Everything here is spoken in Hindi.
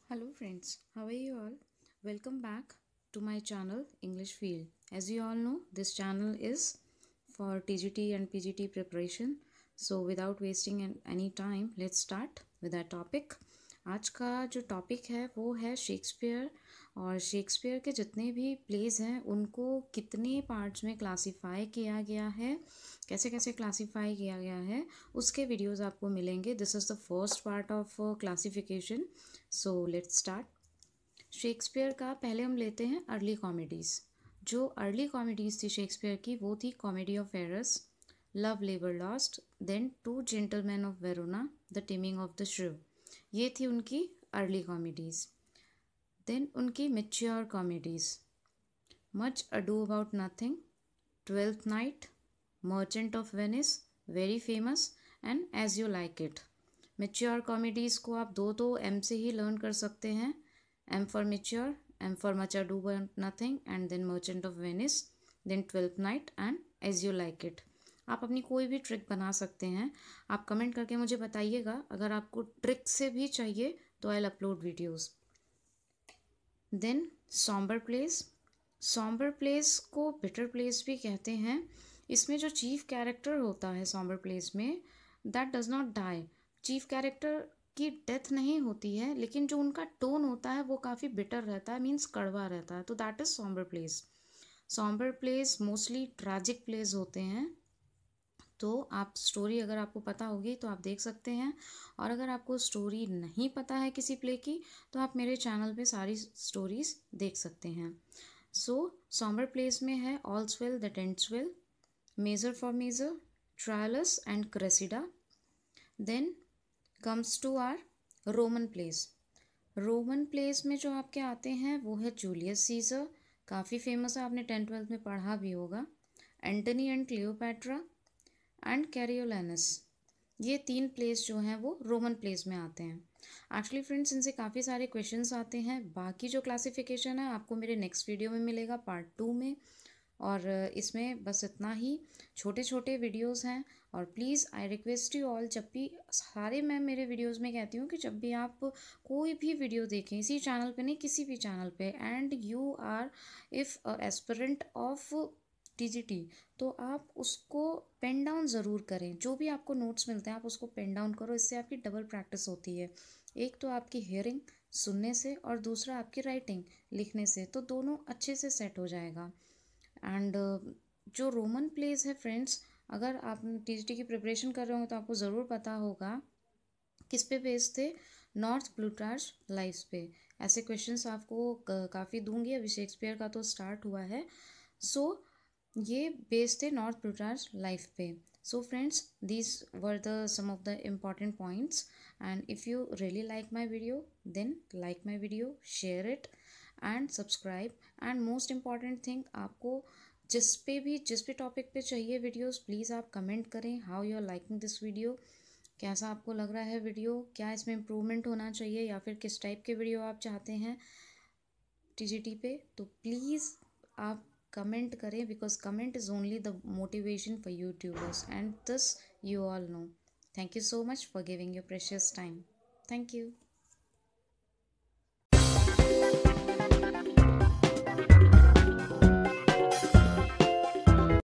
Hello friends, how are you all? Welcome back to my channel English Field. As you all know, this channel is for TGT and PGT preparation. So without wasting any time, let's start with our topic. आज का जो टॉपिक है वो है शेक्सपियर और शेक्सपियर के जितने भी प्लेज हैं उनको कितने पार्ट्स में क्लासिफाई किया गया है, कैसे कैसे क्लासिफाई किया गया है, उसके वीडियोस आपको मिलेंगे. This is the first part of classification. So let's start. Shakespeare का पहले हम लेते हैं अर्ली कॉमेडीज़. जो अर्ली कॉमेडीज़ थी शेक्सपियर की वो थी comedy of errors, love labour lost, then two gentlemen of Verona, the taming of the shrew. ये थी उनकी अर्ली कॉमेडीज़. देन उनकी mature comedies, much ado about nothing, twelfth night, merchant of Venice, very famous, and as you like it. Mature comedies को आप दो एम से ही लर्न कर सकते हैं. M for mature, M for much ado about nothing, and then merchant of Venice, then twelfth night and as you like it. आप अपनी कोई भी ट्रिक बना सकते हैं. आप कमेंट करके मुझे बताइएगा. अगर आपको ट्रिक से भी चाहिए तो I will upload videos. Then sombre place. Sombre place को बिटर प्लेस भी कहते हैं. इसमें जो चीफ कैरेक्टर होता है सॉम्बर प्लेस में, that does not die. Chief character की डेथ नहीं होती है, लेकिन जो उनका टोन होता है वो काफ़ी बिटर रहता है, मीन्स कड़वा रहता है. तो that is sombre place. Sombre place mostly tragic place होते हैं. तो आप स्टोरी अगर आपको पता होगी तो आप देख सकते हैं, और अगर आपको स्टोरी नहीं पता है किसी प्ले की तो आप मेरे चैनल पे सारी स्टोरीज देख सकते हैं. सो सॉम्बर प्लेस में है all's well that ends well, measure for measure, Troilus and Cressida. Then comes to our Roman place. Roman place में जो आपके आते हैं वो है जूलियस सीजर, काफ़ी फेमस है, आपने 10th-12th में पढ़ा भी होगा. Antony and Cleopatra and Coriolanus. ये 3 प्लेस जो हैं वो रोमन प्लेस में आते हैं. एक्चुअली फ्रेंड्स, इनसे काफ़ी सारे क्वेश्चंस आते हैं. बाकी जो क्लासिफिकेशन है आपको मेरे नेक्स्ट वीडियो में मिलेगा पार्ट 2 में. और इसमें बस इतना ही, छोटे छोटे वीडियोस हैं. और please I request you all, जब भी सारे मैं मेरे वीडियोस में कहती हूँ कि जब भी आप कोई भी वीडियो देखें, इसी चैनल पे नहीं किसी भी चैनल पे, and you are if aspirant of TGT, तो आप उसको पेन डाउन ज़रूर करें. जो भी आपको नोट्स मिलते हैं आप उसको पेन डाउन करो. इससे आपकी डबल प्रैक्टिस होती है. एक तो आपकी हियरिंग सुनने से, और दूसरा आपकी राइटिंग लिखने से, तो दोनों अच्छे से सेट हो जाएगा. एंड जो रोमन प्लेस है फ्रेंड्स, अगर आप टीजीटी की प्रिपरेशन कर रहे हो तो आपको ज़रूर पता होगा किस पे बेस्ड थे, नॉर्थ प्लूटार्च लाइफ पे. ऐसे क्वेश्चंस आपको काफ़ी दूंगी. अभी शेक्सपियर का तो स्टार्ट हुआ है. सो ये बेस्ड थे नॉर्थ प्लूटार्च लाइफ पे. So friends, these were the some of the important points, and if you really like my video then like my video, share it and subscribe. and most important thing, आपको जिस भी टॉपिक पे चाहिए वीडियोस, प्लीज़ आप कमेंट करें how you are liking this video. कैसा आपको लग रहा है वीडियो, क्या इसमें इम्प्रूवमेंट होना चाहिए, या फिर किस टाइप के वीडियो आप चाहते हैं टीजीटी पे. तो प्लीज़ आप कमेंट करें, because comment is only the motivation for YouTubers, and this you all know. Thank you so much for giving your precious time. Thank you.